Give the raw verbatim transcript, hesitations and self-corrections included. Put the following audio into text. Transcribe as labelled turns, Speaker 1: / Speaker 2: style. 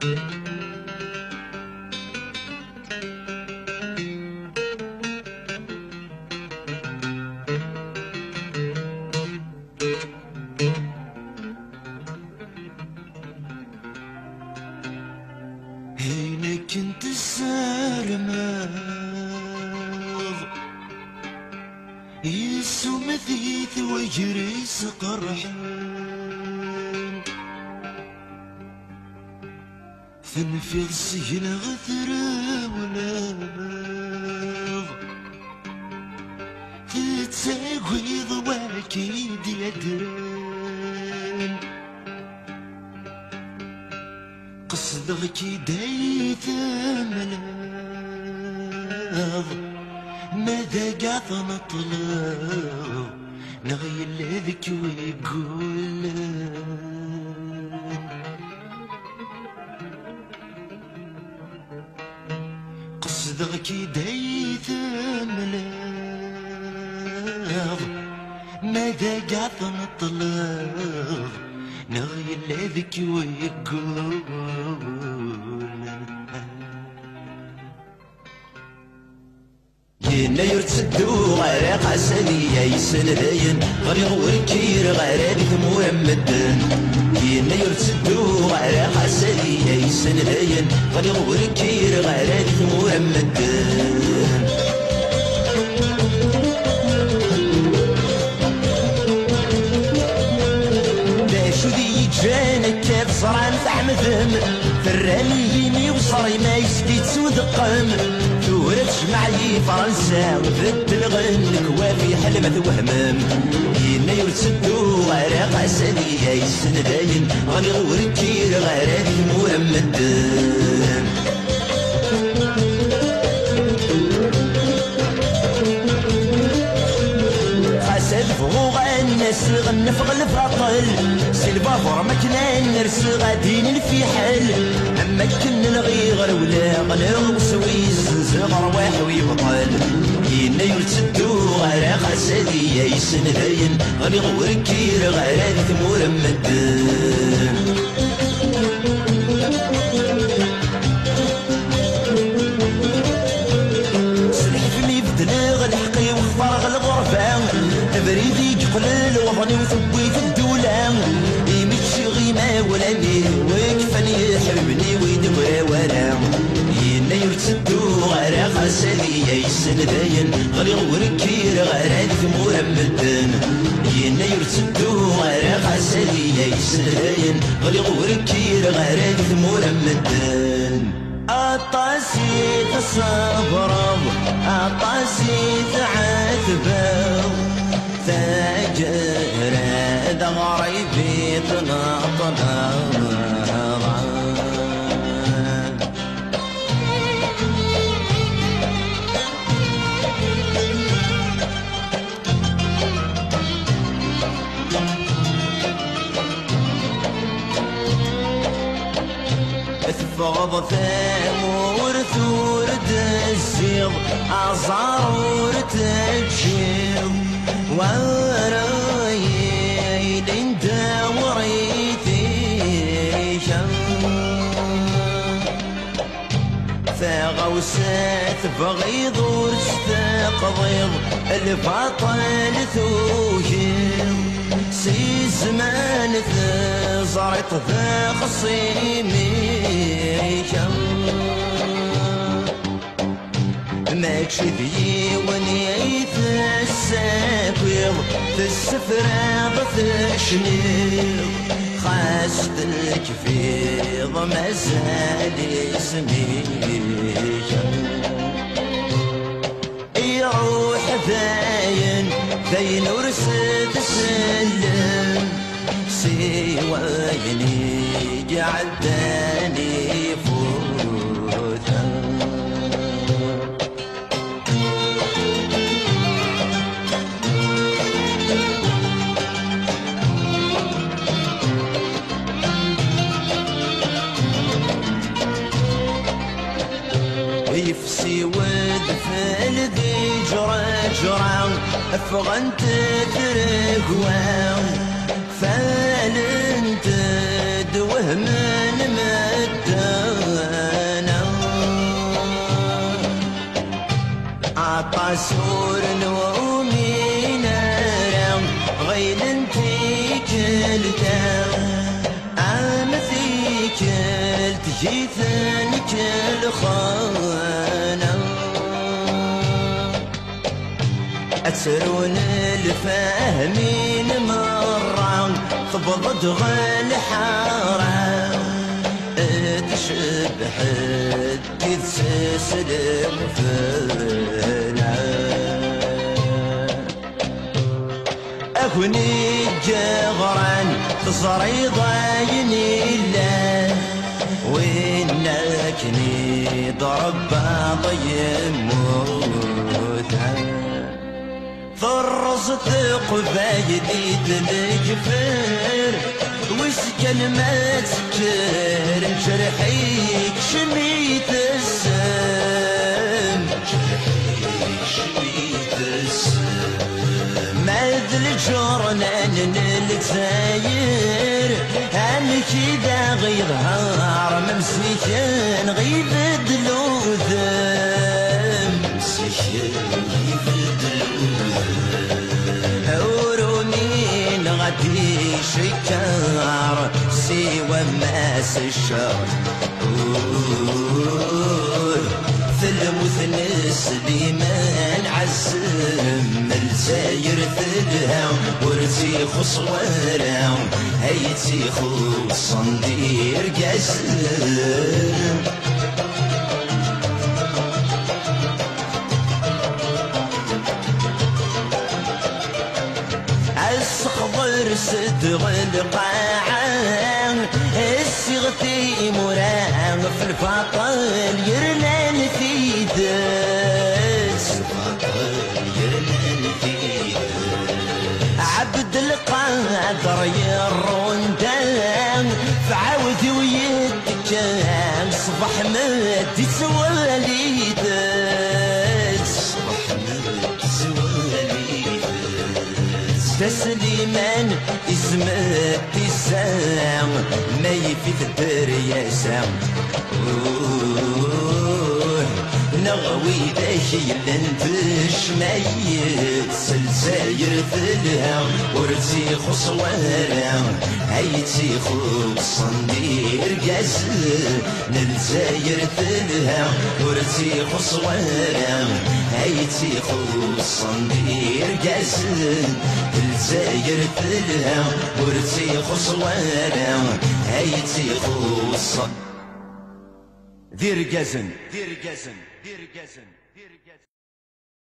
Speaker 1: هينك انت السارماض يسو مثيث ويجريس قرحان فنفيض سجن غثر وناض تتساقيض واكيد يدران قصدك دايت ملاض ماذا قاعد نطلب نغير لذك ويقول قصدك دايت ملاض ماذا قاعد نطلب نغير لذك ويقول
Speaker 2: ينا يرتدو غير قاسنية يسن ذاين غير وركير غير ثمور مدن ينا يرتدو غير قاسنية يسن ذاين غير وركير غير ثمور مدن داشو ذي جانك كيف صران تعمذم فراني يمي وصري ما يسكي تسودقم ورش معي فرنسا وذد الغنك وافي حلمة وهمم ينا يرتدو غير قاسنية يسن داين غني وركير غير ثمور مدن قاسد فوق الناس غنف غلفاطل سيلفافور مكنان نرس غادين الفيحل اما كن الغيغر ولا غنغ وسويس زغر واحد ويبطل ينا يرتدو غير قاسدية يسن ذاين غني وركير غير ثمور مدن سلحفني بدلاغ الحقي وفرغ الغرفة بريدي قلل وطني وثبيت الدولة يمشي غيمة ولا ميه وكفني يحبني ويدبر ولا ينا يرتدو غير قاسدية يسن ذاين غير وركير غير ثمور مدن ينا يرتدو غير قاسدية يسن ذاين غير وركير غير ثمور مدن عطاسي تصبر عطاسي تعذب تاجر دغري بيتنا طلع تفغض ثامور ثور دزيض عصار تجيض وراي لندا وريتي شم فغوسات بغيض ورستقضيض البطل ثوشم سي زمان ثزرت ذا خصيمي شم ماكش ذي ونيت السابيض في السفرة بثشنيض خاست الكفيض مازال اسمي يروح ذاين ذاين ورسد سلم سوايني جعلتني فوتا يفسي ودفل ذي جرى جرى افغنت ترقوى فالنت دوه من مدى وين انتي كلتا عامثي كلت جيثن كل خانة أتسرون الفاهمين مرة تبضد غل حارة تشبح تتسلم فينا أكوني جغران تصري ضايني الله وإنكني ضرب ضي موتها فرصت قبايلي تنكفر وسكن ما تكر جرحيك شميت السم جرحيك شميت السم ماذا الجرنان الجزاير أنا كذا غيظهر ممسكين غيب دلوذم ممسكين غيب دلوذم ورونين غدي شكار سوى ماس الشر ثلمث سليمان عزم الزاير ثلها ورتيخ صوارا هيتيخ صندير قاسم الصخضر صدغ القاعة السغتي مرام في الفطل يرلان في دس عبد القادر يروندان فعاود ويتكان صبح ما تسوالي دس صبح ما تسوالي تسليمان اسمك تسام ما يفيد الدرياسة نغوي ذاكي لنتش ميت سلساير ثلها ورتيخ صوارا هيتيخ صندير قاسم نلزاير ثلها ورتيخ صوارا هيتيخ صندير قاسم الجزاير ثلها ورتيخ صوارا هيتيخ صندير دير قزن دير قزن دير قزن